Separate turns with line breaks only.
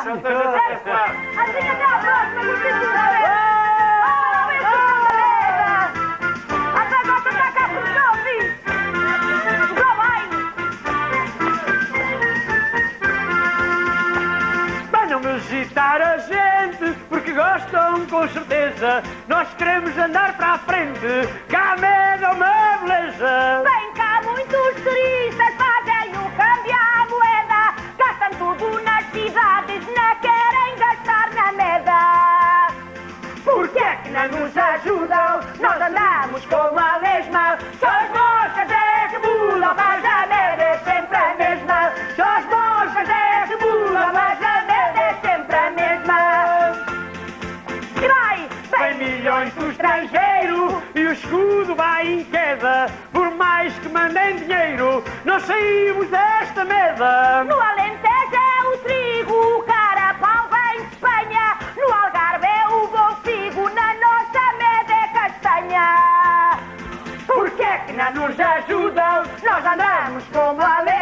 Assim até à próxima, que até agora está cá por
Venham visitar a gente, porque gostam com certeza. Nós queremos andar para a frente, cá medo é uma beleza.
Vem cá muitos turistas, fazem o câmbio à moeda, gastam tudo nas cidades, não querem gastar na meda. Por que é que não nos ajudam? Nós andamos com a mesma. Só as moscas é que mudam, mas a meda é sempre a mesma. Só as moscas é que mudam, mas a meda é sempre a mesma. E vai!
Vem milhões do estrangeiro e o escudo vai em queda. Por mais que mandem dinheiro, nós saímos desta meda.
No Alentejo é o trigo, o carapau vem de Espanha. No Algarve é o bom figo, na nossa meda é castanha. Por que é que não nos ajudam? Nós andamos como a